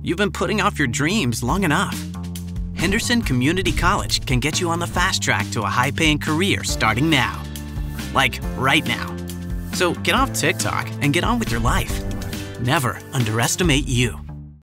You've been putting off your dreams long enough. Henderson Community College can get you on the fast track to a high-paying career starting now. Like, right now. So get off TikTok and get on with your life. Never underestimate you.